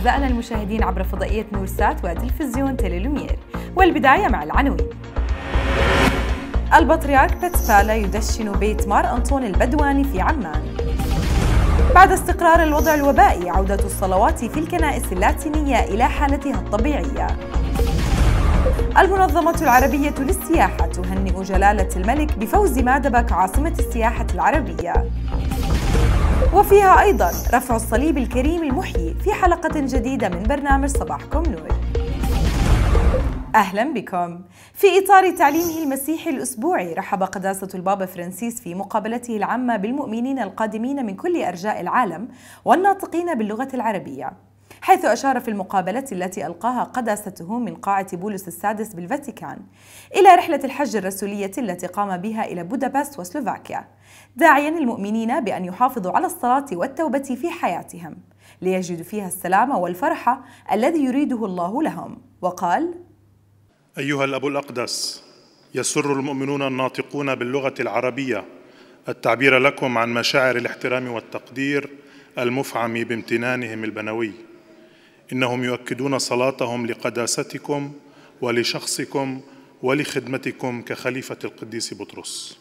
أعزائنا المشاهدين عبر فضائية نورسات وتلفزيون تيليلومير، والبداية مع العناوين. البطريرك باتسبالا يدشن بيت مار أنطون البدواني في عمان. بعد استقرار الوضع الوبائي عودة الصلوات في الكنائس اللاتينية إلى حالتها الطبيعية. المنظمة العربية للسياحة تهنئ جلالة الملك بفوز مادبة كعاصمة السياحة العربية. وفيها أيضاً رفع الصليب الكريم المحيي في حلقة جديدة من برنامج صباحكم نور. أهلاً بكم. في إطار تعليمه المسيحي الأسبوعي، رحب قداسة البابا فرانسيس في مقابلته العامة بالمؤمنين القادمين من كل أرجاء العالم والناطقين باللغة العربية، حيث أشار في المقابلة التي ألقاها قداسته من قاعة بولس السادس بالفاتيكان إلى رحلة الحج الرسولية التي قام بها إلى بودابست وسلوفاكيا، داعياً المؤمنين بأن يحافظوا على الصلاة والتوبة في حياتهم ليجدوا فيها السلام والفرح الذي يريده الله لهم. وقال: أيها الأب الأقدس، يسر المؤمنون الناطقون باللغة العربية التعبير لكم عن مشاعر الاحترام والتقدير المفعم بامتنانهم البنوي. إنهم يؤكدون صلاتهم لقداستكم ولشخصكم ولخدمتكم كخليفة القديس بطرس.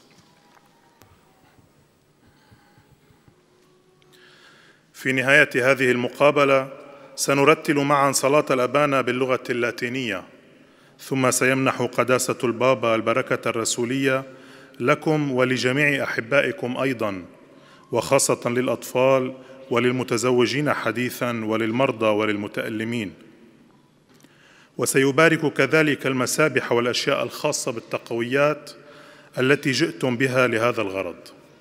في نهاية هذه المقابلة سنرتل معا صلاة الأبانا باللغة اللاتينية، ثم سيمنح قداسة البابا البركة الرسولية لكم ولجميع أحبائكم أيضاً، وخاصة للأطفال وللمتزوجين حديثاً وللمرضى وللمتألمين. وسيبارك كذلك المسابح والأشياء الخاصة بالتقويات التي جئتم بها لهذا الغرض.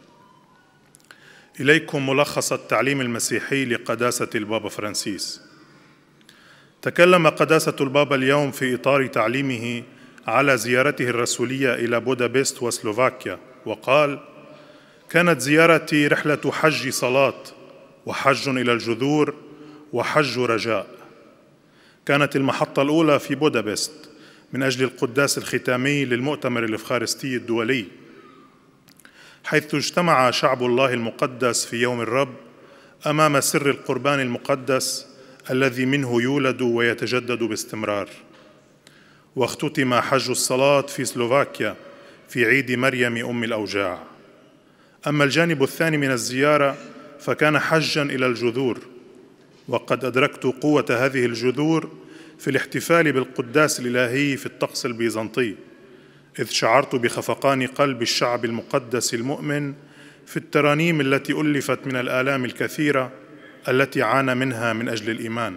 إليكم ملخص التعليم المسيحي لقداسة البابا فرانسيس. تكلم قداسة البابا اليوم في إطار تعليمه على زيارته الرسولية إلى بودابست وسلوفاكيا، وقال: كانت زيارتي رحلة حج صلاة وحج إلى الجذور وحج رجاء. كانت المحطة الأولى في بودابست من أجل القداس الختامي للمؤتمر الإفخارستي الدولي، حيث اجتمع شعب الله المقدس في يوم الرب أمام سر القربان المقدس الذي منه يولد ويتجدد باستمرار. واختتم حج الصلاة في سلوفاكيا في عيد مريم أم الأوجاع. أما الجانب الثاني من الزيارة فكان حجاً إلى الجذور، وقد أدركت قوة هذه الجذور في الاحتفال بالقداس الإلهي في الطقس البيزنطي، إذ شعرت بخفقان قلب الشعب المقدس المؤمن في الترانيم التي ألفت من الآلام الكثيرة التي عانى منها من أجل الإيمان.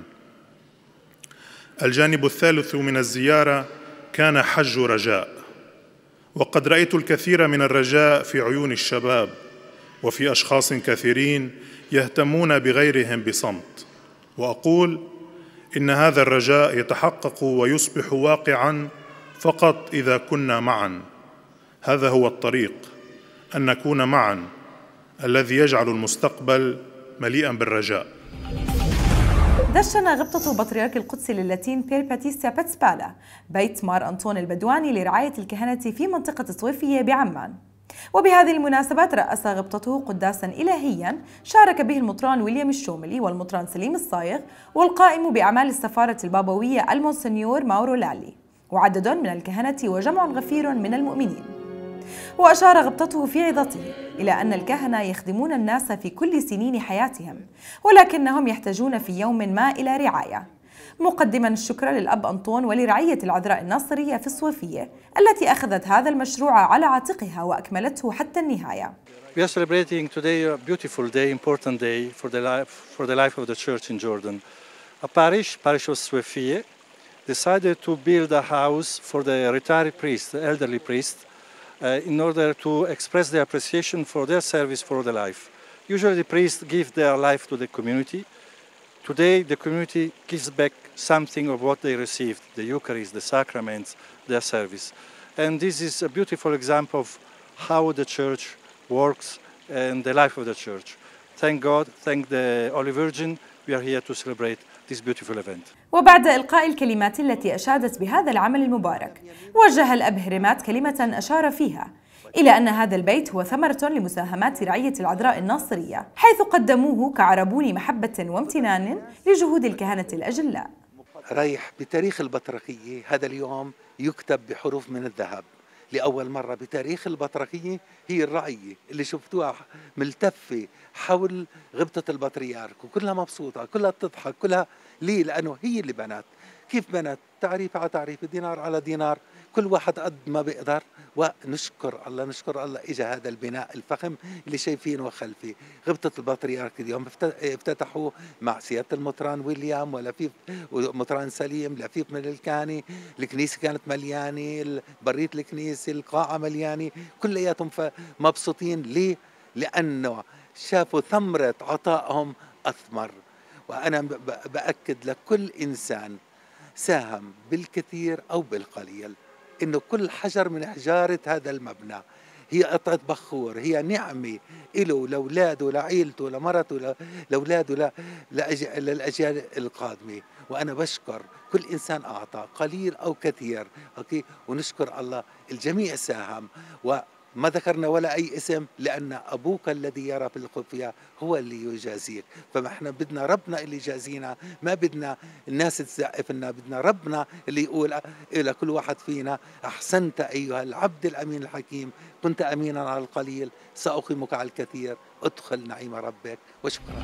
الجانب الثالث من الزيارة كان حج رجاء، وقد رأيت الكثير من الرجاء في عيون الشباب وفي أشخاص كثيرين يهتمون بغيرهم بصمت، وأقول إن هذا الرجاء يتحقق ويصبح واقعاً فقط إذا كنا معاً. هذا هو الطريق، أن نكون معاً، الذي يجعل المستقبل مليئاً بالرجاء. دشن غبطة بطريرك القدس للاتين بير باتيسيا باتسبالا بيت مار أنطون البدواني لرعاية الكهنة في منطقة الصويفية بعمان. وبهذه المناسبة رأس غبطته قداساً إلهياً شارك به المطران ويليام الشوملي والمطران سليم الصايغ والقائم بأعمال السفارة البابوية المونسنيور ماورو لالي، وعدد من الكهنة وجمع غفير من المؤمنين. وأشار غبطته في عظته إلى أن الكهنة يخدمون الناس في كل سنين حياتهم، ولكنهم يحتاجون في يوم ما إلى رعاية، مقدما الشكر للأب أنطون ولرعية العذراء الناصرية في الصوفية التي أخذت هذا المشروع على عاتقها وأكملته حتى النهاية. We are celebrating today a beautiful day, important day for the life of the church in Jordan. A parish of Sofia, decided to build a house for the retired priest, the elderly priest, in order to express their appreciation for their service for the life. Usually the priests give their life to the community. Today the community gives back something of what they received, the Eucharist, the sacraments, their service. And this is a beautiful example of how the church works and the life of the church. Thank God, thank the Holy Virgin, we are here to celebrate this beautiful event. وبعد إلقاء الكلمات التي أشادت بهذا العمل المبارك، وجه الأب هرمات كلمة أشار فيها إلى أن هذا البيت هو ثمرة لمساهمات رعية العذراء الناصرية، حيث قدموه كعربون محبة وامتنان لجهود الكهنة الأجلاء. رايح بتاريخ البطريركية، هذا اليوم يكتب بحروف من الذهب لأول مرة بتاريخ البطريركية. هي الرعية اللي شفتوها ملتفة حول غبطة البطريرك وكلها مبسوطة، كلها بتضحك، كلها ليه؟ لأنه هي اللي بنت. كيف بنت؟ تعريف على تعريف، دينار على دينار، كل واحد قد ما بيقدر. ونشكر الله، نشكر الله اجى هذا البناء الفخم اللي شايفينه خلفي. غبطة البطريرك اليوم افتتحوا مع سيادة المطران ويليام ولفيف ومطران سليم، لفيف من الكهنة. الكنيسة كانت مليانة، برية الكنيسة، القاعة مليانة، كلياتهم مبسوطين. ليه؟ لأنه شافوا ثمرة عطائهم أثمر. وأنا بأكد لكل إنسان ساهم بالكثير أو بالقليل إنه كل حجر من حجارة هذا المبنى هي قطعة بخور، هي نعمة إله لأولاده، لعيلته، لمرته، لأولاده، للأجيال القادمة. وأنا بشكر كل إنسان أعطى قليل أو كثير، أوكي؟ ونشكر الله الجميع ساهم. وما ذكرنا ولا أي اسم، لأن أبوك الذي يرى في الخفية هو اللي يجازيك. فإحنا بدنا ربنا اللي يجازينا، ما بدنا الناس تزقف لنا، بدنا ربنا اللي يقول إلى كل واحد فينا: أحسنت أيها العبد الأمين الحكيم، كنت أمينا على القليل سأقيمك على الكثير، ادخل نعيم ربك. وشكرا.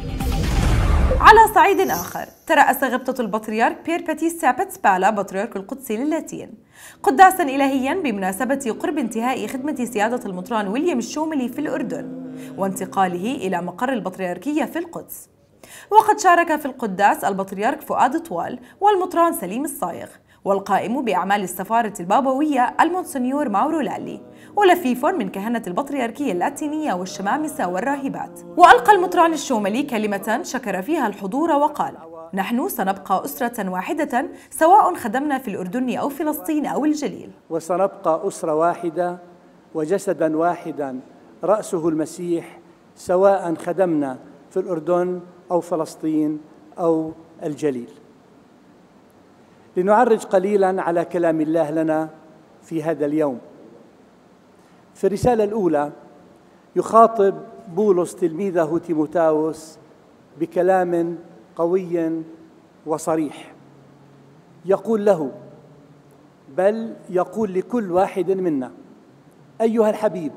على صعيد آخر، ترأس غبطة البطريرك بيير باتيستا باتسبالا بطريرك القدس للاتين قداسا إلهيا بمناسبة قرب انتهاء خدمة سيادة المطران ويليام الشوملي في الأردن وانتقاله إلى مقر البطريركية في القدس. وقد شارك في القداس البطريرك فؤاد طوال والمطران سليم الصايغ والقائم بأعمال السفارة البابوية المونسنيور ماورو لالي ولفيف من كهنة البطريركية اللاتينية والشمامسة والراهبات. وألقى المطران الشوملي كلمة شكر فيها الحضور وقال: نحن سنبقى أسرة واحدة سواء خدمنا في الأردن أو فلسطين أو الجليل، وسنبقى أسرة واحدة وجسدا واحدا رأسه المسيح سواء خدمنا في الأردن أو فلسطين أو الجليل. لنعرج قليلا على كلام الله لنا في هذا اليوم. في الرسالة الأولى يخاطب بولس تلميذه تيموثاوس بكلام قوي وصريح، يقول له، بل يقول لكل واحد منا: أيها الحبيب،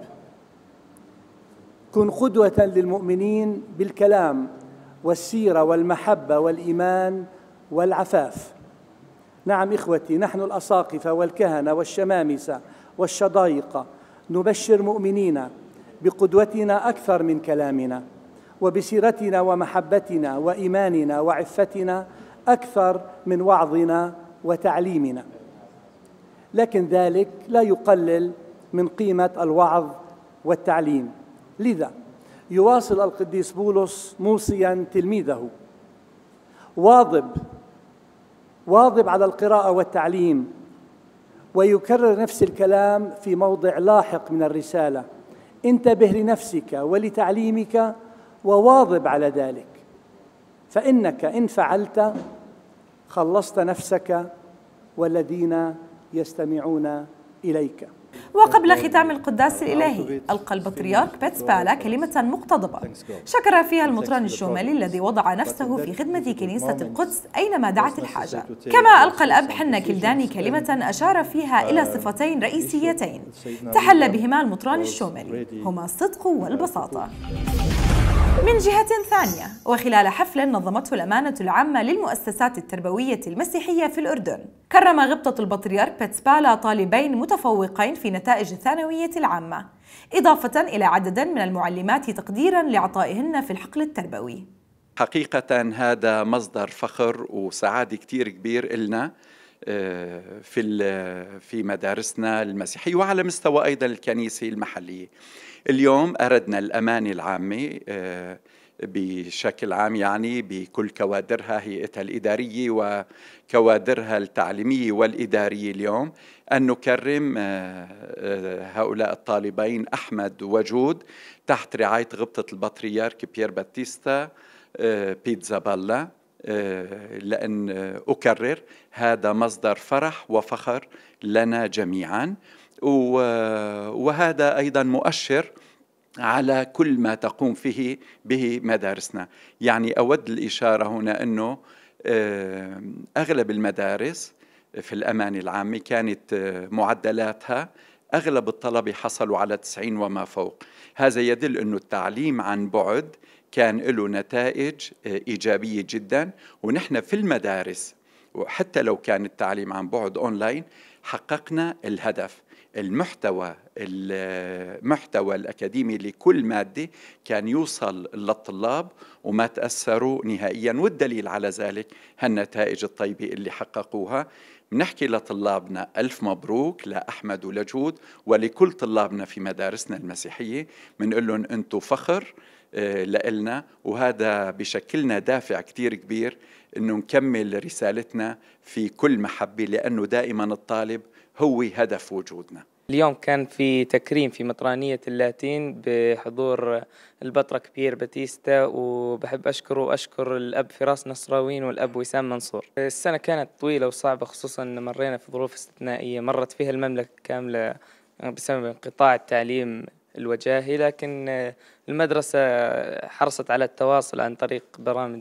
كن قدوة للمؤمنين بالكلام والسيرة والمحبة والإيمان والعفاف. نعم إخوتي، نحن الأساقفة والكهنة والشمامسة والشضايقة نبشر مؤمنين بقدوتنا أكثر من كلامنا، وبسيرتنا ومحبتنا وإيماننا وعفتنا أكثر من وعظنا وتعليمنا. لكن ذلك لا يقلل من قيمة الوعظ والتعليم. لذا يواصل القديس بولس موصيا تلميذه: واظب على القراءة والتعليم. ويكرر نفس الكلام في موضع لاحق من الرسالة: انتبه لنفسك ولتعليمك وواظب على ذلك، فإنك إن فعلت خلصت نفسك والذين يستمعون إليك. وقبل ختام القداس الإلهي ألقى البطريرك باتسبالا كلمة مقتضبة شكر فيها المطران الشوملي الذي وضع نفسه في خدمة كنيسة القدس أينما دعت الحاجة. كما ألقى الأب حنا كلداني كلمة أشار فيها إلى صفتين رئيسيتين تحلى بهما المطران الشوملي، هما الصدق والبساطة. من جهة ثانية، وخلال حفل نظمته الأمانة العامة للمؤسسات التربوية المسيحية في الأردن، كرم غبطة البطريرك باتسبالا طالبين متفوقين في نتائج الثانوية العامة، إضافة إلى عدد من المعلمات تقديرا لعطائهن في الحقل التربوي. حقيقة هذا مصدر فخر وسعادة كتير كبير إلنا في مدارسنا المسيحية وعلى مستوى أيضا الكنيسة المحلية. اليوم أردنا الأمانة العامة بشكل عام، يعني بكل كوادرها، هيئتها الإدارية وكوادرها التعليمية والإدارية، اليوم أن نكرم هؤلاء الطالبين أحمد وجود تحت رعاية غبطة البطريرك بيير باتيستا بيتزابالا لأن أكرر هذا مصدر فرح وفخر لنا جميعا، وهذا أيضا مؤشر على كل ما تقوم فيه به مدارسنا. يعني أود الإشارة هنا أنه أغلب المدارس في الأمانة العامة كانت معدلاتها أغلب الطلبة حصلوا على 90 وما فوق. هذا يدل أنه التعليم عن بعد كان له نتائج إيجابية جدا، ونحن في المدارس وحتى لو كان التعليم عن بعد أونلاين حققنا الهدف. المحتوى الأكاديمي لكل مادة كان يوصل للطلاب وما تأثروا نهائيا، والدليل على ذلك هالنتائج الطيبة اللي حققوها. بنحكي لطلابنا ألف مبروك لأحمد ولجود ولكل طلابنا في مدارسنا المسيحية، بنقول لهم أنتم فخر لإلنا، وهذا بشكلنا دافع كتير كبير أنه نكمل رسالتنا في كل محبة، لأنه دائما الطالب هو هدف وجودنا. اليوم كان في تكريم في مطرانية اللاتين بحضور البطرك بيير باتيستا، وبحب أشكر الأب فراس نصراوين والأب وسام منصور. السنة كانت طويلة وصعبة، خصوصا أن مرينا في ظروف استثنائية مرت فيها المملكة كاملة بسبب انقطاع التعليم الوجاهي، لكن المدرسة حرصت على التواصل عن طريق برامج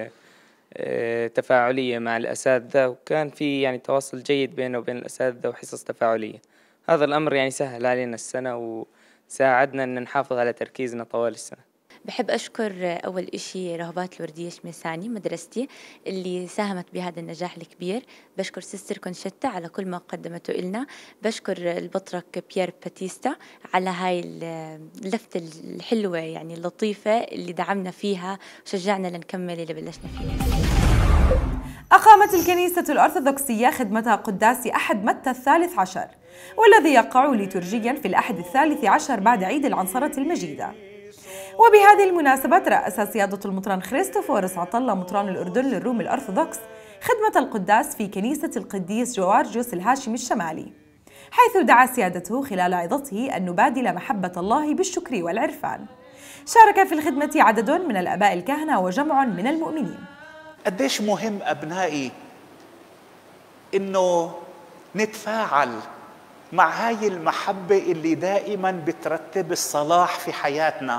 تفاعلية مع الأساتذة، وكان في يعني تواصل جيد بيننا وبين الأساتذة وحصص تفاعلية. هذا الأمر يعني سهل علينا السنة وساعدنا أن نحافظ على تركيزنا طوال السنة. بحب أشكر أول إشي رهبات الوردية شميساني مدرستي اللي ساهمت بهذا النجاح الكبير. بشكر سيستر كونشيتا على كل ما قدمته إلنا. بشكر البطرك بيير باتيستا على هاي اللفتة الحلوة يعني اللطيفة اللي دعمنا فيها وشجعنا لنكمل اللي بلشنا فيه. أقامت الكنيسة الأرثوذكسية خدمتها قداس أحد متى الثالث عشر، والذي يقع ليتورجيا في الأحد الثالث عشر بعد عيد العنصرة المجيدة. وبهذه المناسبة رأس سيادة المطران خريستوفورس عطلة مطران الأردن للروم الأرثوذكس خدمة القداس في كنيسة القديس جوارجيوس الهاشمي الشمالي، حيث دعا سيادته خلال عظته أن نبادل محبة الله بالشكر والعرفان. شارك في الخدمة عدد من الآباء الكهنة وجمع من المؤمنين. قديش مهم أبنائي إنه نتفاعل مع هاي المحبة اللي دائما بترتب الصلاح في حياتنا،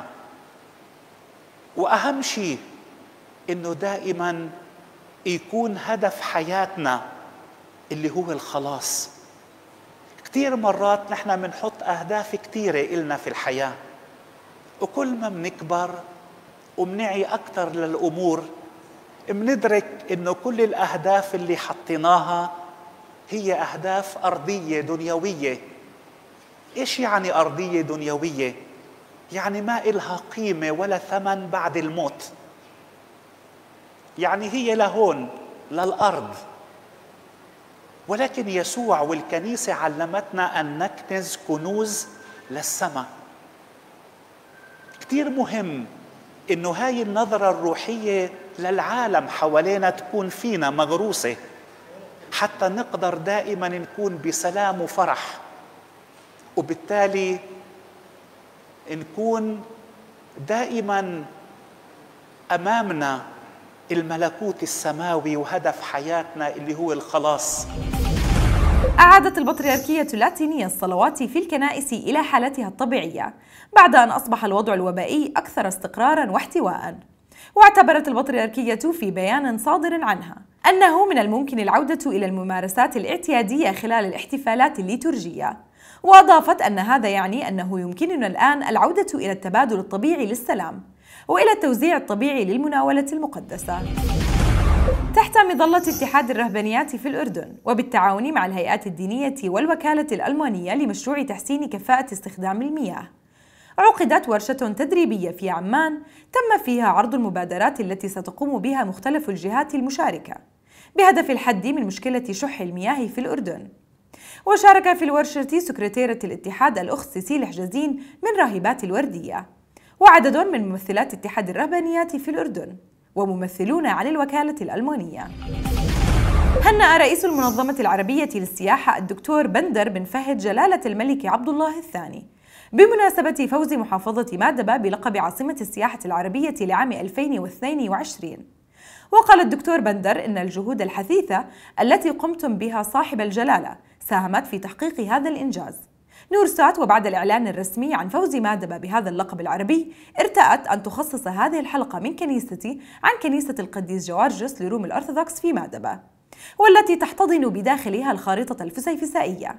وأهم شيء إنه دائما يكون هدف حياتنا اللي هو الخلاص. كتير مرات نحن بنحط أهداف كتيرة إلنا في الحياة، وكل ما بنكبر وبنعي أكتر للأمور بندرك إنه كل الأهداف اللي حطيناها هي أهداف أرضية دنيوية. إيش يعني أرضية دنيوية؟ يعني ما إلها قيمة ولا ثمن بعد الموت، يعني هي لهون للأرض. ولكن يسوع والكنيسة علمتنا أن نكنز كنوز للسماء. كتير مهم إنه هاي النظرة الروحية للعالم حوالينا تكون فينا مغروسة، حتى نقدر دائما نكون بسلام وفرح، وبالتالي نكون دائما أمامنا الملكوت السماوي وهدف حياتنا اللي هو الخلاص. أعادت البطريركية اللاتينية الصلوات في الكنائس إلى حالتها الطبيعية بعد أن أصبح الوضع الوبائي أكثر استقراراً واحتواءً. واعتبرت البطريركية في بيان صادر عنها أنه من الممكن العودة إلى الممارسات الاعتيادية خلال الاحتفالات الليتورجية، وأضافت أن هذا يعني أنه يمكننا الآن العودة إلى التبادل الطبيعي للسلام وإلى التوزيع الطبيعي للمناولة المقدسة. تحت مظلة اتحاد الرهبانيات في الأردن وبالتعاون مع الهيئات الدينية والوكالة الألمانية لمشروع تحسين كفاءة استخدام المياه، عقدت ورشة تدريبية في عمان تم فيها عرض المبادرات التي ستقوم بها مختلف الجهات المشاركة بهدف الحد من مشكلة شح المياه في الأردن. وشارك في الورشة سكرتيرة الاتحاد الأخت سيسيل حجازين من راهبات الوردية، وعدد من ممثلات اتحاد الرهبانيات في الأردن، وممثلون عن الوكالة الألمانية. هنأ رئيس المنظمة العربية للسياحة الدكتور بندر بن فهد جلالة الملك عبد الله الثاني بمناسبة فوز محافظة مادبة بلقب عاصمة السياحة العربية لعام 2022، وقال الدكتور بندر إن الجهود الحثيثة التي قمتم بها صاحب الجلالة ساهمت في تحقيق هذا الإنجاز. نورسات وبعد الإعلان الرسمي عن فوز مادبة بهذا اللقب العربي ارتأت أن تخصص هذه الحلقة من كنيستي عن كنيسة القديس جوارجيوس لروم الأرثوذكس في مادبة، والتي تحتضن بداخلها الخارطة الفسيفسائية.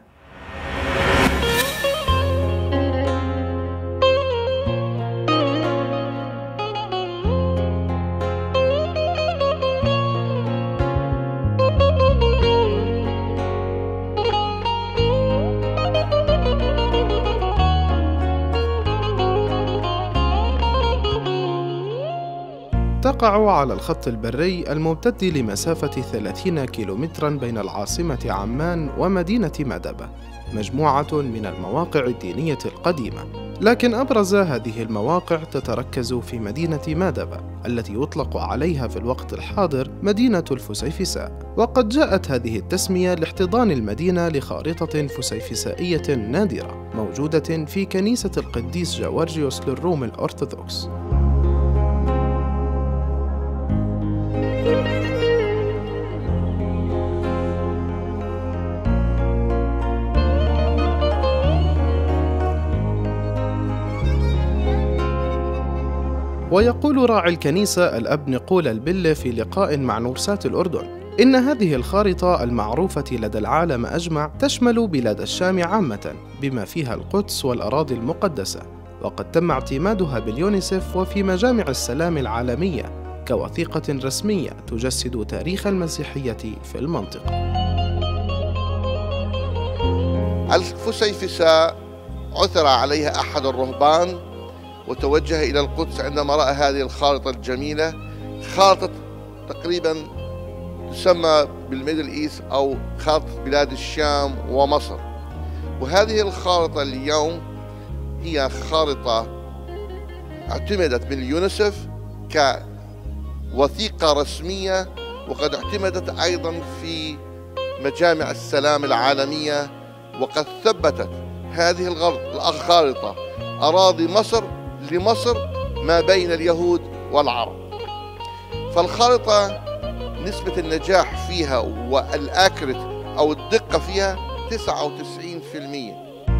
تقع على الخط البري الممتد لمسافة 30 كيلومترا بين العاصمة عمان ومدينة مادبة مجموعة من المواقع الدينية القديمة، لكن أبرز هذه المواقع تتركز في مدينة مادبة التي يطلق عليها في الوقت الحاضر مدينة الفسيفساء. وقد جاءت هذه التسمية لاحتضان المدينة لخارطة فسيفسائية نادرة موجودة في كنيسة القديس جوارجيوس للروم الأرثوذكس. ويقول راعي الكنيسة الأب نقول البلة في لقاء مع نورسات الأردن إن هذه الخارطة المعروفة لدى العالم أجمع تشمل بلاد الشام عامة بما فيها القدس والأراضي المقدسة، وقد تم اعتمادها باليونيسف وفي مجامع السلام العالمية كوثيقة رسمية تجسد تاريخ المسيحية في المنطقة. الفسيفساء عثر عليها أحد الرهبان وتوجه إلى القدس عندما رأى هذه الخارطة الجميلة، خارطة تقريبا تسمى بالميدل إيست أو خارطة بلاد الشام ومصر. وهذه الخارطة اليوم هي خارطة اعتمدت باليونيسف كوثيقة رسمية، وقد اعتمدت أيضا في مجامع السلام العالمية، وقد ثبتت هذه الخارطة أراضي مصر لمصر ما بين اليهود والعرب. فالخارطة نسبة النجاح فيها والأكرت أو الدقة فيها 99%.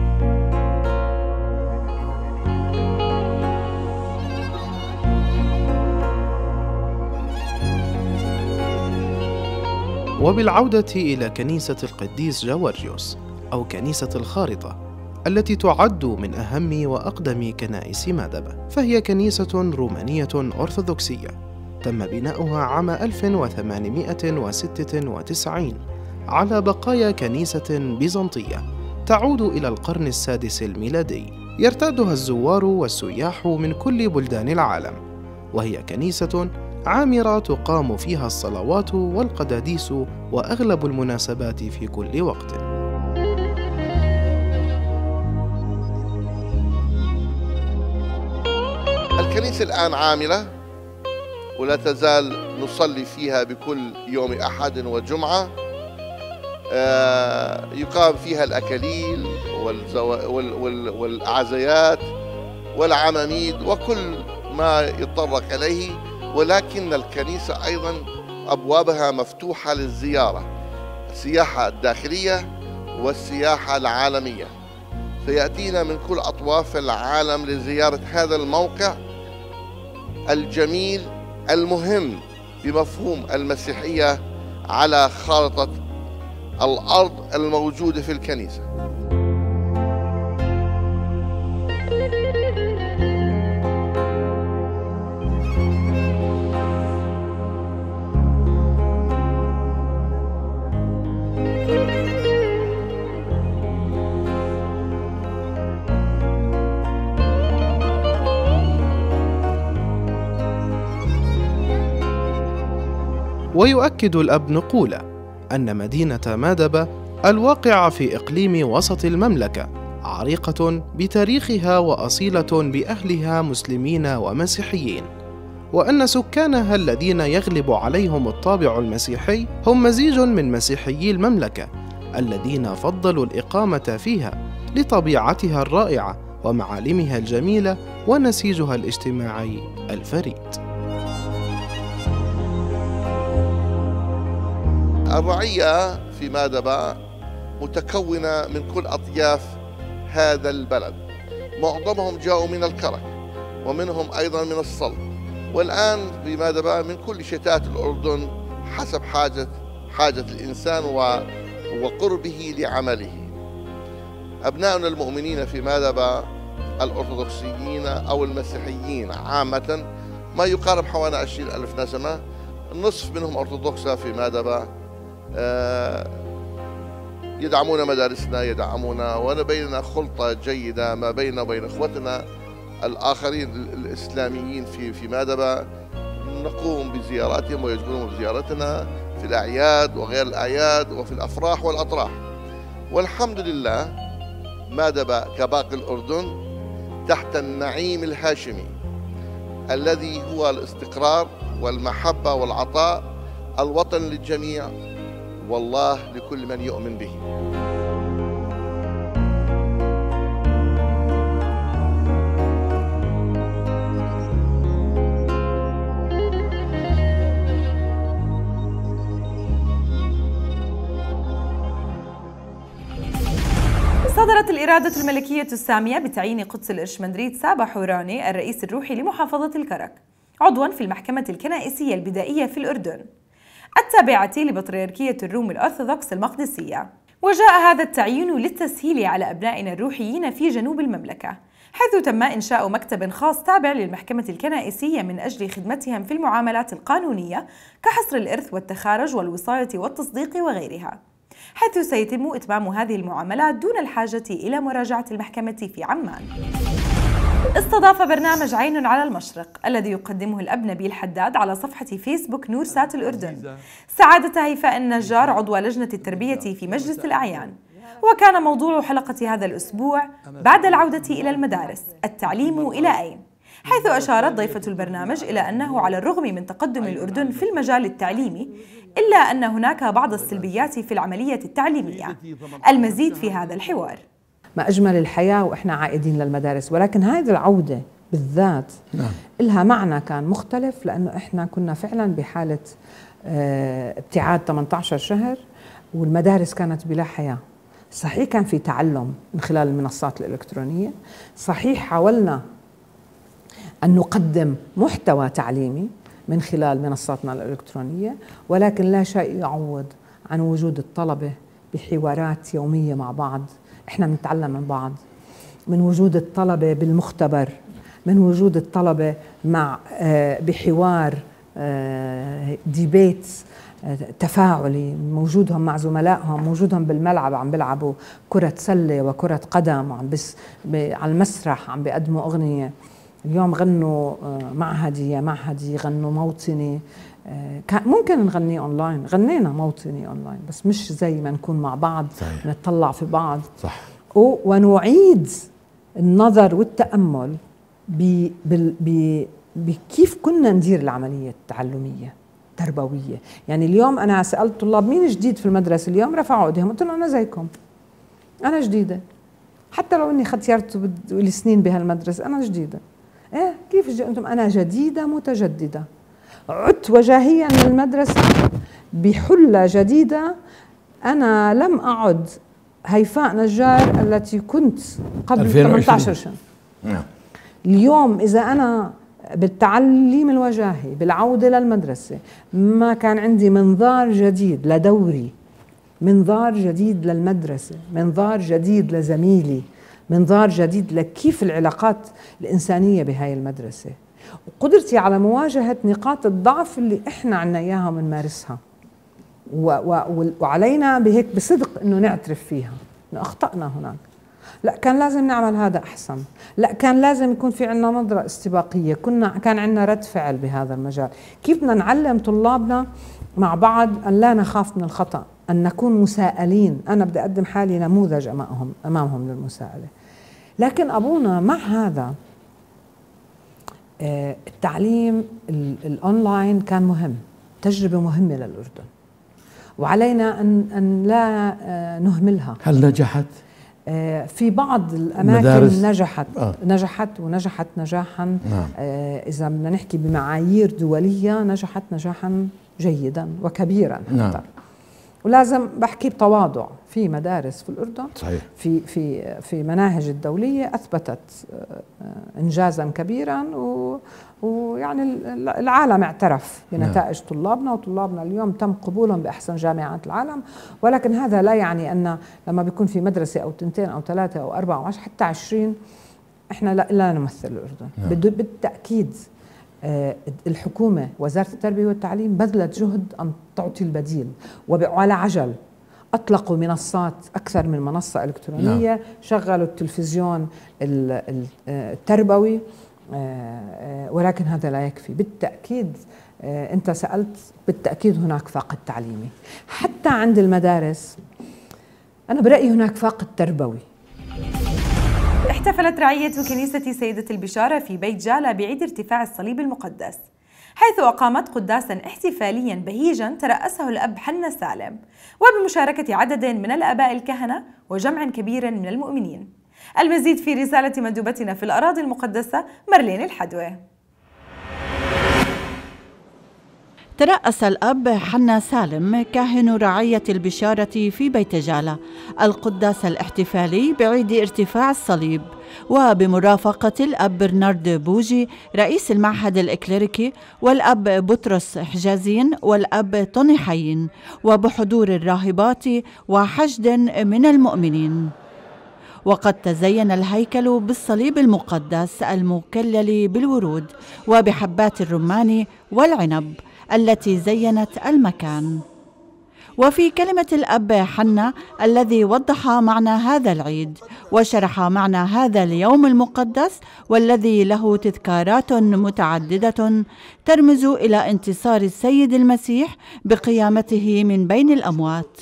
وبالعودة إلى كنيسة القديس جوارجيوس أو كنيسة الخارطة التي تعد من أهم وأقدم كنائس مادبة، فهي كنيسة رومانية أرثوذكسية تم بناؤها عام 1896 على بقايا كنيسة بيزنطية تعود إلى القرن السادس الميلادي، يرتادها الزوار والسياح من كل بلدان العالم، وهي كنيسة عامرة تقام فيها الصلوات والقداديس وأغلب المناسبات في كل وقت. الكنيسة الآن عاملة ولا تزال نصلي فيها بكل يوم أحد وجمعة، يقام فيها الأكاليل والعزيات والعماميد وكل ما يتطرق إليه، ولكن الكنيسة أيضا أبوابها مفتوحة للزيارة، السياحة الداخلية والسياحة العالمية. سيأتينا من كل أطراف العالم لزيارة هذا الموقع الجميل المهم بمفهوم المسيحية على خارطة الأرض الموجودة في الكنيسة. ويؤكد الأب نقولة أن مدينة مادبة الواقعة في إقليم وسط المملكة عريقة بتاريخها وأصيلة بأهلها مسلمين ومسيحيين، وأن سكانها الذين يغلب عليهم الطابع المسيحي هم مزيج من مسيحيي المملكة الذين فضلوا الإقامة فيها لطبيعتها الرائعة ومعالمها الجميلة ونسيجها الاجتماعي الفريد. الرعية في مادبا متكونة من كل أطياف هذا البلد، معظمهم جاءوا من الكرك ومنهم أيضا من الصلب، والآن في مادبا من كل شتات الأردن حسب حاجة الإنسان وقربه لعمله. أبناؤنا المؤمنين في مادبا الأرثوذكسيين أو المسيحيين عامة ما يقارب حوالي 20,000 نسمة، النصف منهم أرثوذكسة في مادبا، يدعمون مدارسنا، يدعمونا، وأنا بيننا خلطة جيدة ما بيننا وبين إخوتنا الآخرين الإسلاميين في مادبا. نقوم بزياراتهم ويجبرون بزيارتنا في الأعياد وغير الأعياد وفي الأفراح والأطراح. والحمد لله مادبا كباقي الأردن تحت النعيم الهاشمي الذي هو الاستقرار والمحبة والعطاء، الوطن للجميع والله لكل من يؤمن به. صدرت الإرادة الملكية السامية بتعيين قدس الإرشمندريت سابا حوراني الرئيس الروحي لمحافظة الكرك عضواً في المحكمة الكنائسية البدائية في الأردن التابعة لبطريركية الروم الأرثوذكس المقدسية. وجاء هذا التعيين للتسهيل على أبنائنا الروحيين في جنوب المملكة، حيث تم إنشاء مكتب خاص تابع للمحكمة الكنائسية من أجل خدمتهم في المعاملات القانونية كحصر الإرث والتخارج والوصاية والتصديق وغيرها، حيث سيتم إتمام هذه المعاملات دون الحاجة إلى مراجعة المحكمة في عمان. استضاف برنامج عين على المشرق الذي يقدمه الأب نبيل حداد على صفحة فيسبوك نور سات الأردن سعادة هيفاء النجار عضو لجنة التربية في مجلس الأعيان. وكان موضوع حلقة هذا الأسبوع بعد العودة إلى المدارس التعليم إلى أين؟ حيث أشارت ضيفة البرنامج إلى أنه على الرغم من تقدم الأردن في المجال التعليمي إلا أن هناك بعض السلبيات في العملية التعليمية. المزيد في هذا الحوار. ما أجمل الحياة وإحنا عائدين للمدارس، ولكن هذه العودة بالذات لها معنى كان مختلف، لأنه إحنا كنا فعلا بحالة ابتعاد 18 شهر والمدارس كانت بلا حياة. صحيح كان في تعلم من خلال المنصات الإلكترونية، صحيح حاولنا أن نقدم محتوى تعليمي من خلال منصاتنا الإلكترونية، ولكن لا شيء يعوض عن وجود الطلبة بحوارات يومية مع بعض. إحنا بنتعلم من بعض، من وجود الطلبة بالمختبر، من وجود الطلبة مع بحوار ديبيت تفاعلي، وجودهم مع زملائهم، وجودهم بالملعب عم بيلعبوا كرة سلة وكرة قدم، وعم على المسرح عم بيقدموا أغنية. اليوم غنوا معهدي غنوا موطني، ممكن نغني اونلاين، غنينا موطني اونلاين بس مش زي ما نكون مع بعض نتطلع في بعض. صح. ونعيد النظر والتأمل بكيف كنا ندير العملية التعلمية التربوية. يعني اليوم أنا سألت طلاب مين جديد في المدرسة اليوم، رفعوا ايديهم، قلت لهم أنا زيكم، أنا جديدة، حتى لو إني ختيرت لي سنين بهالمدرسة أنا جديدة. إيه كيف أنتم؟ أنا جديدة متجددة، عدت وجاهيا من المدرسة بحلة جديدة. أنا لم أعد هيفاء نجار التي كنت قبل 18 سنة. اليوم إذا أنا بالتعليم الوجاهي بالعودة للمدرسة ما كان عندي منظار جديد لدوري، منظار جديد للمدرسة، منظار جديد لزميلي، منظار جديد لكيف العلاقات الإنسانية بهاي المدرسة، وقدرتي على مواجهة نقاط الضعف اللي إحنا عنا إياها ونمارسها، وعلينا بهيك بصدق إنه نعترف فيها إنه أخطأنا هناك. لا كان لازم نعمل هذا أحسن، لا كان لازم يكون في عنا نظرة استباقية، كان عنا رد فعل بهذا المجال. كيف بدنا نعلم طلابنا مع بعض أن لا نخاف من الخطأ، أن نكون مسائلين. أنا بدي أقدم حالي نموذج أمامهم للمساءلة. لكن أبونا مع هذا التعليم الأونلاين كان مهم، تجربة مهمة للأردن، وعلينا أن لا نهملها. هل نجحت؟ في بعض الأماكن نجحت نجاحا. إذا بدنا نحكي بمعايير دولية نجحت نجاحا جيدا وكبيرا حتى. ولازم بحكي بتواضع في مدارس في الأردن صحيح. في مناهج الدولية أثبتت إنجازا كبيرا ويعني العالم اعترف بنتائج طلابنا، وطلابنا اليوم تم قبولهم بأحسن جامعات العالم. ولكن هذا لا يعني أن لما بيكون في مدرسة أو 2 أو 3 أو 4 أو 10 حتى 20 إحنا لا نمثل الأردن. بالتأكيد الحكومة وزارة التربية والتعليم بذلت جهد أن تعطي البديل، وعلى عجل أطلقوا منصات أكثر من منصة إلكترونية، شغلوا التلفزيون التربوي، ولكن هذا لا يكفي. بالتأكيد أنت سألت، بالتأكيد هناك فاقد تعليمي حتى عند المدارس. أنا برأيي هناك فاقد تربوي. احتفلت رعية كنيسة سيدة البشارة في بيت جالة بعيد ارتفاع الصليب المقدس، حيث أقامت قداسا احتفاليا بهيجا ترأسه الأب حنا سالم، وبمشاركة عدد من الآباء الكهنة وجمع كبير من المؤمنين. المزيد في رسالة مندوبتنا في الأراضي المقدسة مارلين الحدوى. ترأس الأب حنا سالم كاهن رعية البشارة في بيت جالة القداس الاحتفالي بعيد ارتفاع الصليب، وبمرافقة الأب برنارد بوجي رئيس المعهد الإكليريكي، والأب بطرس حجازين، والأب طوني حيين، وبحضور الراهبات وحشد من المؤمنين. وقد تزين الهيكل بالصليب المقدس المكلل بالورود وبحبات الرمان والعنب التي زينت المكان. وفي كلمة الأب حنا الذي وضح معنى هذا العيد وشرح معنى هذا اليوم المقدس والذي له تذكارات متعددة ترمز إلى انتصار السيد المسيح بقيامته من بين الأموات.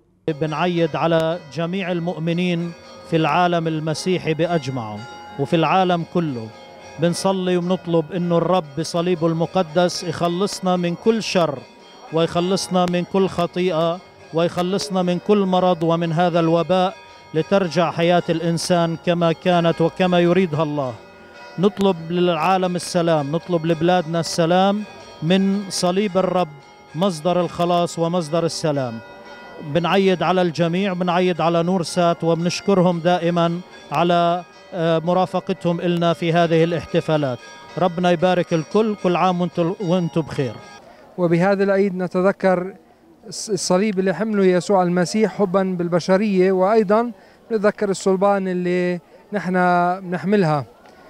بنعيد على جميع المؤمنين في العالم المسيحي بأجمعه وفي العالم كله، بنصلي وبنطلب إنه الرب بصليبه المقدس يخلصنا من كل شر، ويخلصنا من كل خطيئة، ويخلصنا من كل مرض ومن هذا الوباء، لترجع حياة الإنسان كما كانت وكما يريدها الله. نطلب للعالم السلام، نطلب لبلادنا السلام من صليب الرب مصدر الخلاص ومصدر السلام. بنعيد على الجميع، بنعيد على نورسات، وبنشكرهم دائما على مرافقتهم إلنا في هذه الاحتفالات. ربنا يبارك الكل، كل عام وانتم بخير. وبهذا العيد نتذكر الصليب اللي حمله يسوع المسيح حبا بالبشرية، وأيضا نتذكر الصلبان اللي نحن بنحملها.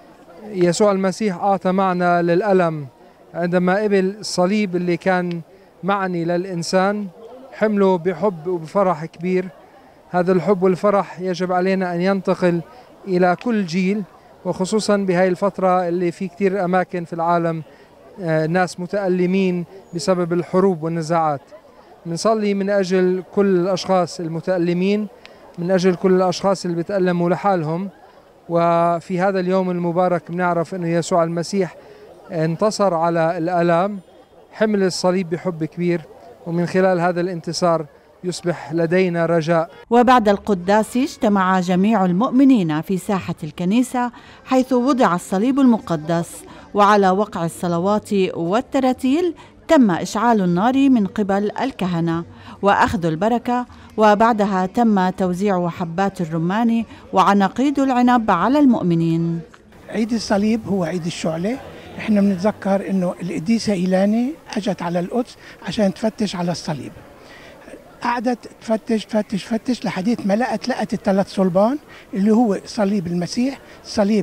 يسوع المسيح أعطى معنى للألم عندما قبل الصليب اللي كان معني للإنسان، حمله بحب وبفرح كبير. هذا الحب والفرح يجب علينا أن ينتقل إلى كل جيل، وخصوصا بهاي الفترة اللي في كتير أماكن في العالم ناس متألمين بسبب الحروب والنزاعات. بنصلي من أجل كل الأشخاص المتألمين، من أجل كل الأشخاص اللي بيتألموا لحالهم. وفي هذا اليوم المبارك بنعرف أنه يسوع المسيح انتصر على الآلام، حمل الصليب بحب كبير، ومن خلال هذا الانتصار يصبح لدينا رجاء. وبعد القداس اجتمع جميع المؤمنين في ساحة الكنيسة حيث وضع الصليب المقدس، وعلى وقع الصلوات والتراتيل تم إشعال النار من قبل الكهنة وأخذ البركة، وبعدها تم توزيع حبات الرمان وعناقيد العنب على المؤمنين. عيد الصليب هو عيد الشعلة. احنا بنتذكر انه القديسة إيلاني اجت على القدس عشان تفتش على الصليب، قعدت تفتش لحديت ما لقت ال3 صلبان اللي هو صليب المسيح، صليب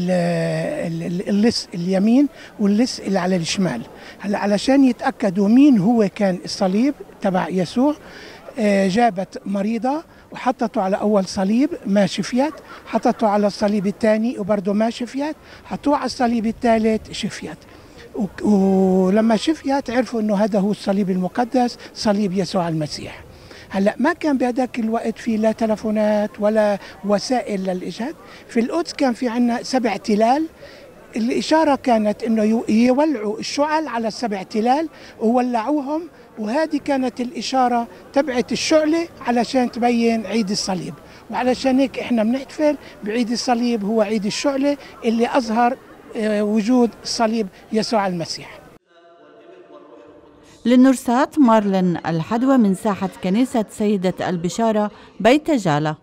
اللص اليمين واللص اللي على الشمال. هلا علشان يتأكدوا مين هو كان الصليب تبع يسوع، جابت مريضة وحطته على أول صليب ما شفيت، حطته على الصليب الثاني وبرضه ما شفيت، حطوه على الصليب الثالث شفيت. ولما شفيت عرفوا انه هذا هو الصليب المقدس، صليب يسوع المسيح. هلا ما كان بهذاك الوقت في لا تلفونات ولا وسائل للإشهاد. في القدس كان في عندنا 7 تلال. الإشارة كانت انه يولعوا الشعل على ال7 تلال وولعوهم، وهذه كانت الإشارة تبعت الشعلة علشان تبين عيد الصليب. وعلشان هيك احنا بنحتفل بعيد الصليب، هو عيد الشعلة اللي أظهر وجود صليب يسوع المسيح. للنورسات مارلين الحدوى من ساحة كنيسة سيدة البشارة بيت جالة.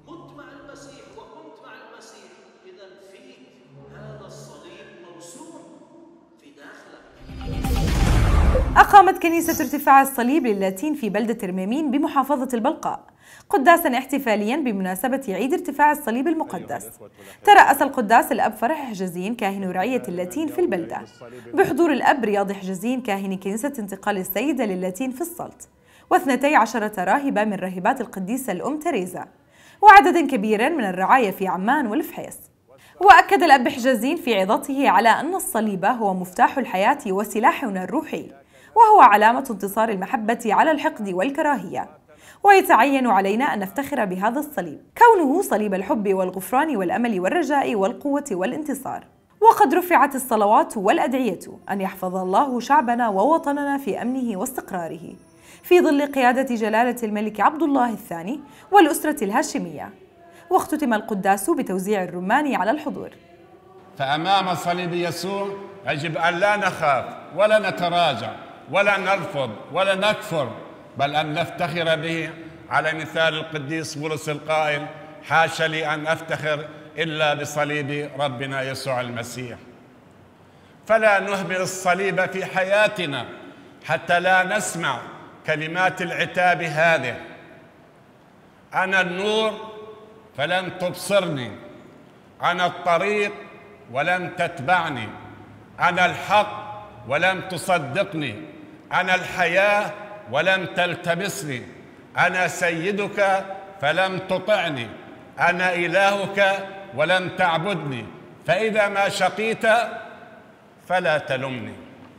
أقامت كنيسة ارتفاع الصليب للاتين في بلدة رميمين بمحافظة البلقاء قداساً احتفالياً بمناسبة عيد ارتفاع الصليب المقدس. ترأس القداس الأب فرح حجازين كاهن رعية اللاتين في البلدة بحضور الأب رياض حجازين كاهن كنيسة انتقال السيدة للاتين في السلط و12 راهبة من راهبات القديسة الأم تريزا وعدد كبير من الرعاية في عمان والفحيص. وأكد الأب حجازين في عظته على أن الصليب هو مفتاح الحياة وسلاحنا الروحي، وهو علامة انتصار المحبة على الحقد والكراهية، ويتعين علينا أن نفتخر بهذا الصليب كونه صليب الحب والغفران والأمل والرجاء والقوة والانتصار. وقد رفعت الصلوات والأدعية أن يحفظ الله شعبنا ووطننا في أمنه واستقراره في ظل قيادة جلالة الملك عبد الله الثاني والأسرة الهاشمية. واختتم القداس بتوزيع الرمان على الحضور. فأمام صليب يسوع يجب أن لا نخاف ولا نتراجع ولا نرفض ولا نكفر، بل أن نفتخر به، على مثال القديس بولس القائل: حاشا لي أن أفتخر إلا بصليب ربنا يسوع المسيح. فلا نهمل الصليب في حياتنا حتى لا نسمع كلمات العتاب هذه: أنا النور فلن تبصرني، أنا الطريق ولم تتبعني، أنا الحق ولم تصدقني، أنا الحياة ولم تلتمسني، أنا سيدك فلم تطعني، أنا إلهك ولم تعبدني، فإذا ما شقيت فلا تلمني.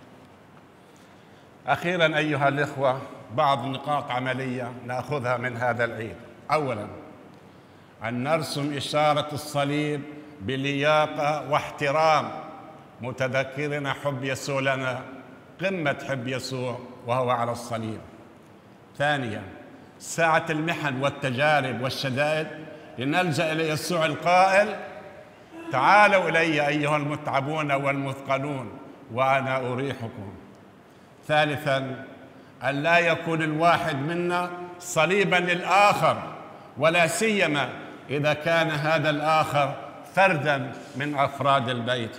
أخيراً أيها الإخوة، بعض نقاط عملية نأخذها من هذا العيد. أولاً، أن نرسم إشارة الصليب بلياقة واحترام، متذكرين حب يسوع لنا، قمة حب يسوع وهو على الصليب. ثانياً، ساعة المحن والتجارب والشدائد لنلجأ إلى يسوع القائل: تعالوا إلي أيها المتعبون والمثقلون وأنا أريحكم. ثالثاً، أن لا يكون الواحد منا صليباً للآخر، ولا سيما إذا كان هذا الآخر فرداً من أفراد البيت.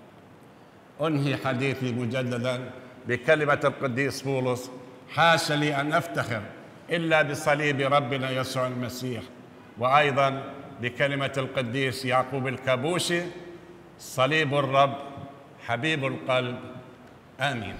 أنهي حديثي مجدداً بكلمة القديس بولس: حاشا لي أن أفتخر إلا بصليب ربنا يسوع المسيح. وأيضاً بكلمة القديس يعقوب الكابوشي: صليب الرب حبيب القلب. آمين.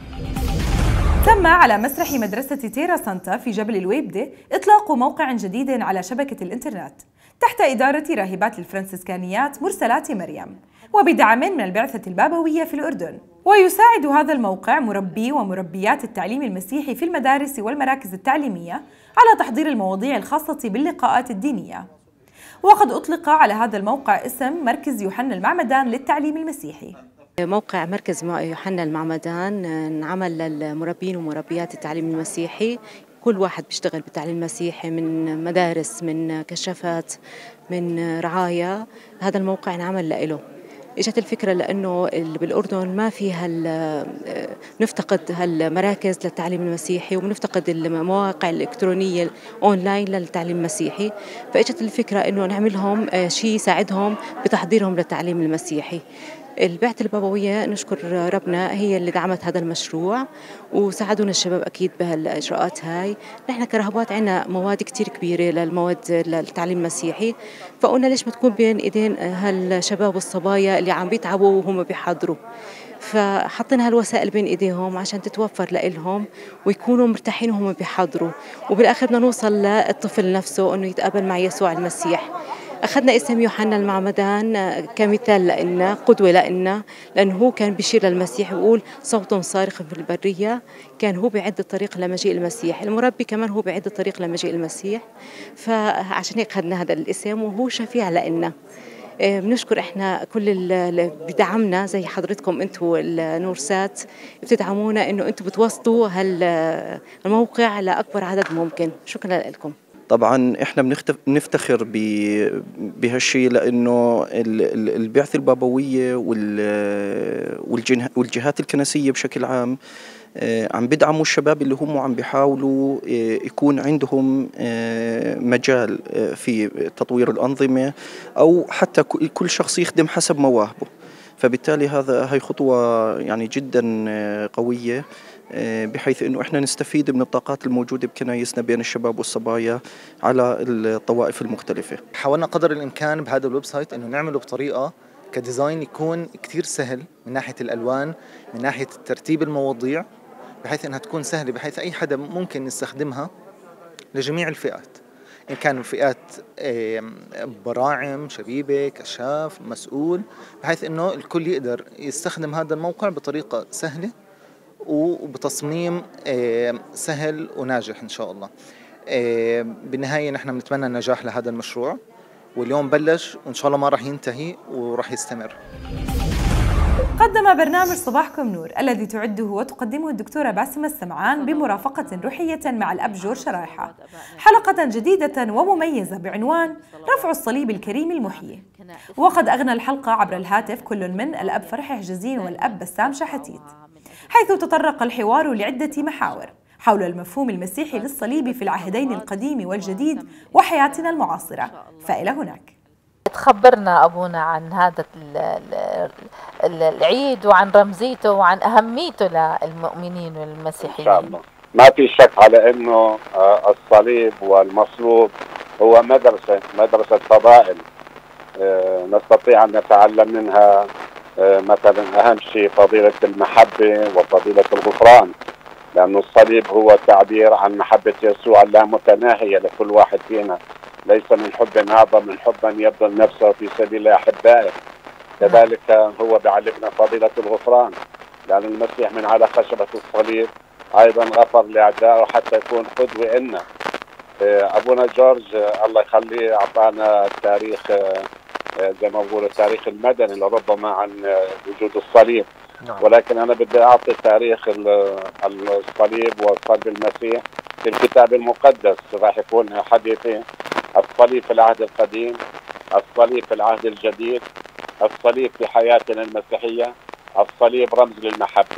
تم على مسرح مدرسة تيرا سانتا في جبل الويبدة إطلاق موقع جديد على شبكة الإنترنت تحت إدارة راهبات الفرنسيسكانيات مرسلات مريم وبدعم من البعثة البابوية في الأردن. ويساعد هذا الموقع مربي ومربيات التعليم المسيحي في المدارس والمراكز التعليمية على تحضير المواضيع الخاصة باللقاءات الدينية. وقد أطلق على هذا الموقع اسم مركز يوحنا المعمدان للتعليم المسيحي. موقع مركز يوحنا المعمدان انعمل للمربين ومربيات التعليم المسيحي، كل واحد بيشتغل بالتعليم المسيحي، من مدارس، من كشافات، من رعاية. هذا الموقع انعمل له. اجت الفكرة لأنه بالأردن ما فيها نفتقد هالمراكز للتعليم المسيحي، وبنفتقد المواقع الإلكترونية أونلاين للتعليم المسيحي، فاجت الفكرة إنه نعملهم شيء يساعدهم بتحضيرهم للتعليم المسيحي. البعثة البابوية نشكر ربنا هي اللي دعمت هذا المشروع وساعدونا الشباب أكيد بهالإجراءات هاي. نحن كرهبات عنا مواد كتير كبيرة للمواد للتعليم المسيحي، فقلنا ليش ما تكون بين إيدين هالشباب والصبايا اللي عم بيتعبوا وهم بيحضروا، فحطينا هالوسائل بين إيديهم عشان تتوفر لإلهم ويكونوا مرتاحين وهم بيحضروا، وبالآخر بدنا نوصل للطفل نفسه إنه يتقابل مع يسوع المسيح. أخذنا اسم يوحنا المعمدان كمثال لنا، قدوة لنا، لأنه هو كان بيشير للمسيح ويقول: صوت صارخ في البرية. كان هو بيعد الطريق لمجيء المسيح، المربي كمان هو بيعد الطريق لمجيء المسيح، فعشان هيك أخذنا هذا الاسم وهو شفيع لنا. بنشكر احنا كل اللي بدعمنا زي حضرتكم انتم النورسات، بتدعمونا انه انتم بتوصلوا هالموقع لاكبر عدد ممكن. شكرا لكم. طبعا احنا بنفتخر بهالشيء، لانه البعثة البابوية والجهات الكنسية بشكل عام عم بدعموا الشباب اللي هم عم بيحاولوا يكون عندهم مجال في تطوير الأنظمة، أو حتى كل شخص يخدم حسب مواهبه. فبالتالي هاي خطوة يعني جدا قوية، بحيث انه احنا نستفيد من الطاقات الموجودة بكنايسنا بين الشباب والصبايا على الطوائف المختلفة. حاولنا قدر الامكان بهذا الويب سايت انه نعمله بطريقة كديزاين يكون كتير سهل من ناحية الالوان، من ناحية ترتيب المواضيع، بحيث انها تكون سهلة بحيث اي حدا ممكن يستخدمها لجميع الفئات، إن كانوا فئات براعم، شبيبة، كشاف، مسؤول، بحيث إنه الكل يقدر يستخدم هذا الموقع بطريقة سهلة وبتصميم سهل وناجح إن شاء الله. بالنهاية نحن بنتمنى النجاح لهذا المشروع، واليوم بلش وإن شاء الله ما راح ينتهي وراح يستمر. قدم برنامج صباحكم نور الذي تعده وتقدمه الدكتورة باسمة السمعان بمرافقة روحية مع الأب جورج شرايحة حلقة جديدة ومميزة بعنوان رفع الصليب الكريم المحيي. وقد أغنى الحلقة عبر الهاتف كل من الأب فرحي حجازين والأب بسام شحاتيت، حيث تطرق الحوار لعدة محاور حول المفهوم المسيحي للصليب في العهدين القديم والجديد وحياتنا المعاصرة. فإلى هناك. تخبرنا أبونا عن هذا العيد وعن رمزيته وعن أهميته للمؤمنين والمسيحيين. إن شاء الله. ما في شك على أنه الصليب والمصلوب هو مدرسة فضائل نستطيع أن نتعلم منها مثلا أهم شيء فضيلة المحبة وفضيلة الغفران، لأن الصليب هو تعبير عن محبة يسوع اللامتناهية لكل واحد فينا، ليس من حب أعظم من حب أن يبذل نفسه في سبيل أحبائه. كذلك هو بيعلمنا فضيلة الغفران، لأن المسيح من على خشبة الصليب أيضا غفر لأعدائه حتى يكون قدوة لنا. أبونا جورج الله يخليه أعطانا التاريخ زي ما بقولوا التاريخ المدني لربما عن وجود الصليب، ولكن أنا بدي أعطي تاريخ الصليب وصلب المسيح في الكتاب المقدس. راح يكون حديثي الصليب في العهد القديم، الصليب في العهد الجديد، الصليب في حياتنا المسيحية، الصليب رمز للمحبة.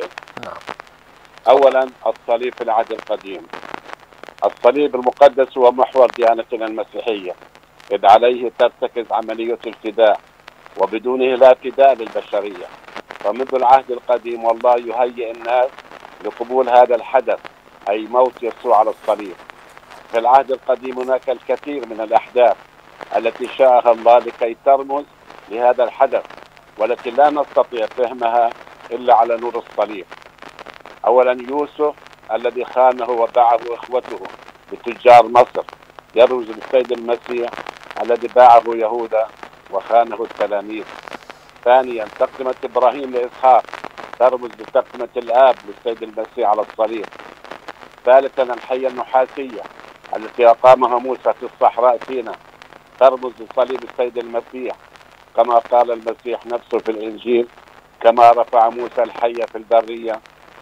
أولا الصليب في العهد القديم. الصليب المقدس هو محور ديانتنا المسيحية، إذ عليه ترتكز عملية الفداء، وبدونه لا فداء للبشرية. فمنذ العهد القديم والله يهيئ الناس لقبول هذا الحدث، أي موت يسوع على الصليب. في العهد القديم هناك الكثير من الأحداث التي شاءها الله لكي ترمز لهذا الحدث، والتي لا نستطيع فهمها إلا على نور الصليب. أولا يوسف الذي خانه وباعه إخوته لتجار مصر، يرمز للسيد المسيح الذي باعه يهوذا وخانه التلاميذ. ثانيا تقدمة إبراهيم لإسحاق، ترمز لتقدمة الآب للسيد المسيح على الصليب. ثالثا الحية النحاسية التي أقامها موسى في الصحراء سيناء، ترمز لصليب السيد المسيح، كما قال المسيح نفسه في الإنجيل: كما رفع موسى الحية في البرية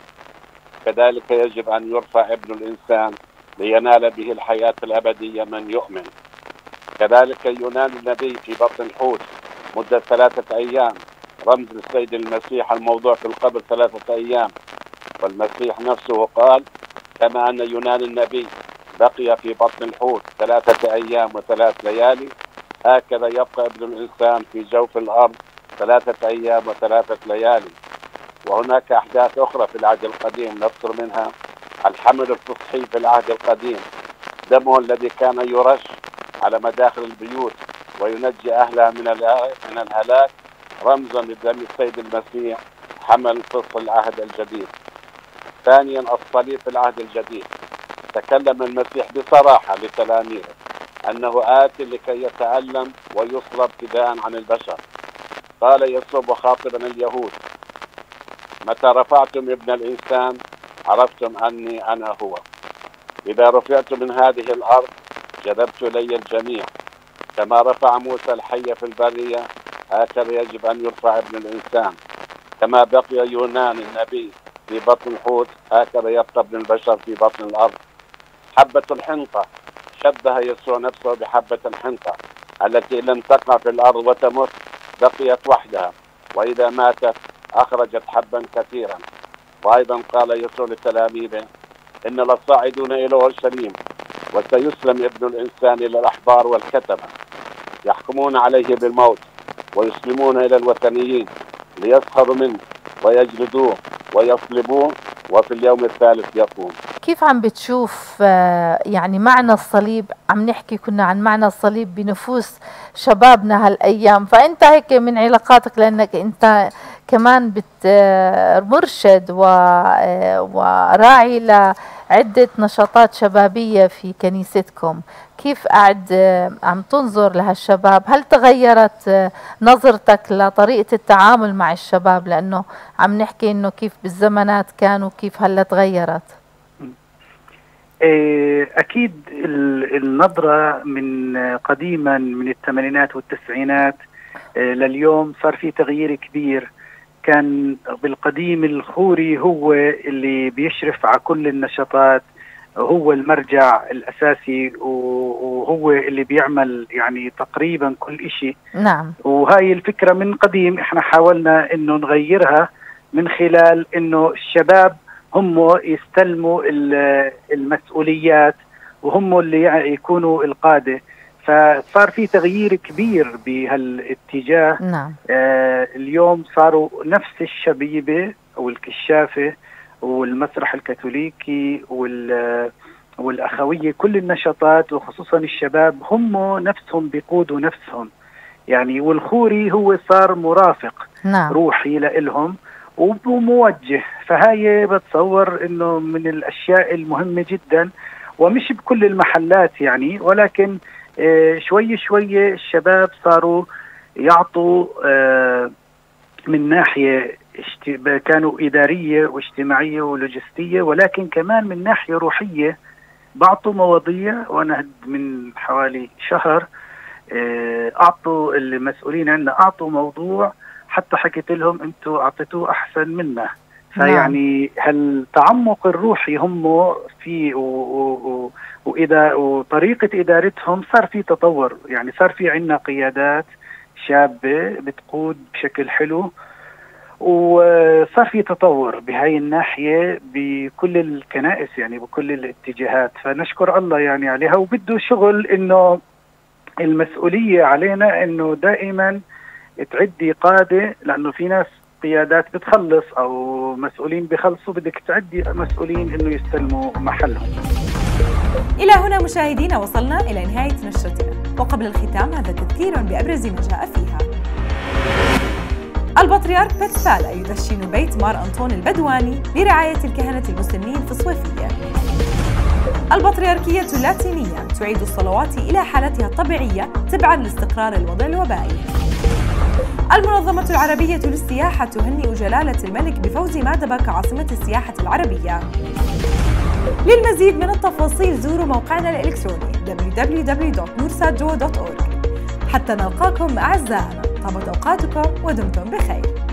كذلك يجب أن يرفع ابن الإنسان لينال به الحياة الأبدية من يؤمن. كذلك يونان النبي في بطن الحوت مدة 3 أيام، رمز للسيد المسيح الموضوع في القبر 3 أيام. والمسيح نفسه قال: كما أن يونان النبي بقي في بطن الحوت 3 أيام و3 ليالي، هكذا يبقى ابن الإنسان في جوف الأرض 3 أيام و3 ليالي. وهناك أحداث أخرى في العهد القديم نذكر منها الحمل الفصحي في العهد القديم، دمه الذي كان يرش على مداخل البيوت وينجي أهلها من الهلاك، رمزا لدم السيد المسيح حمل فصل العهد الجديد. ثانيا الصليب في العهد الجديد. تكلم المسيح بصراحة لتلاميذه أنه آت لكي يتألم ويصلب فداء عن البشر. قال يسوع مخاطبا اليهود: متى رفعتم ابن الإنسان عرفتم أني أنا هو. إذا رفعت من هذه الأرض جذبت إلي الجميع. كما رفع موسى الحية في البرية هكذا يجب أن يرفع ابن الإنسان. كما بقي يونان النبي في بطن الحوت هكذا يبقى ابن البشر في بطن الأرض. حبة الحنطة شبه يسوع نفسه بحبة الحنطة التي لم تقع في الأرض وتمت، بقيت وحدها، وإذا ماتت أخرجت حبا كثيرا. وأيضا قال يسوع لتلاميذه: إن للصاعدون إلى أورشليم وسيسلم ابن الإنسان إلى الأحبار والكتبة، يحكمون عليه بالموت ويسلمون إلى الوثنيين ليسخروا منه ويجلدوه ويصلبوه، وفي اليوم الثالث يقوم. كيف عم بتشوف يعني معنى الصليب؟ عم نحكي كنا عن معنى الصليب بنفوس شبابنا هالأيام، فأنت هيك من علاقاتك، لأنك أنت كمان مرشد وراعي لعدة نشاطات شبابية في كنيستكم، كيف قاعد عم تنظر لهالشباب؟ هل تغيرت نظرتك لطريقة التعامل مع الشباب؟ لأنه عم نحكي إنه كيف بالزمانات كانوا كيف هلا تغيرت. أكيد النظرة من قديما من الثمانينات والتسعينات لليوم صار في تغيير كبير. كان بالقديم الخوري هو اللي بيشرف على كل النشاطات، هو المرجع الأساسي، وهو اللي بيعمل يعني تقريبا كل إشي. نعم. وهاي الفكرة من قديم احنا حاولنا انه نغيرها من خلال انه الشباب هم يستلموا المسؤوليات وهم اللي يكونوا القادة. فصار في تغيير كبير بهالاتجاه. نعم. اليوم صاروا نفس الشبيبة والكشافة والمسرح الكاثوليكي والأخوية، كل النشاطات وخصوصا الشباب هم نفسهم بيقودوا نفسهم يعني. والخوري هو صار مرافق نعم. روحي لإلهم وموجه. فهاي بتصور انه من الاشياء المهمة جدا، ومش بكل المحلات يعني، ولكن شوي شوي الشباب صاروا يعطوا من ناحية كانوا إدارية واجتماعية ولوجستية، ولكن كمان من ناحية روحية بعطوا مواضيع. وأنا من حوالي شهر أعطوا المسؤولين عندنا أعطوا موضوع حتى حكيت لهم أنتوا أعطيتوه أحسن منا. فيعني هالتعمق الروحي هم فيه وطريقة إدارتهم صار في تطور يعني. صار في عندنا قيادات شابة بتقود بشكل حلو، وصار في تطور بهاي الناحية بكل الكنائس يعني بكل الاتجاهات. فنشكر الله يعني عليها. وبده شغل إنه المسؤولية علينا إنه دائما تعدي قادة، لأنه في ناس قيادات بتخلص أو مسؤولين بخلصوا، بدك تعدي مسؤولين إنه يستلموا محلهم. إلى هنا مشاهدينا وصلنا إلى نهاية نشرتنا، وقبل الختام هذا تذكير بأبرز ما جاء فيها. البطريرك بتسبالا يدشن بيت مار أنطون البدواني برعاية الكهنة المسلمين في صويفية. البطريركية اللاتينية تعيد الصلوات إلى حالتها الطبيعية تبعاً لاستقرار الوضع الوبائي. المنظمة العربية للسياحة تهنئ جلالة الملك بفوز مادبة كعاصمة السياحة العربية. للمزيد من التفاصيل زوروا موقعنا الإلكتروني www.nursatjo.org. حتى نلقاكم أعزائنا، طابت أوقاتكم ودمتم بخير.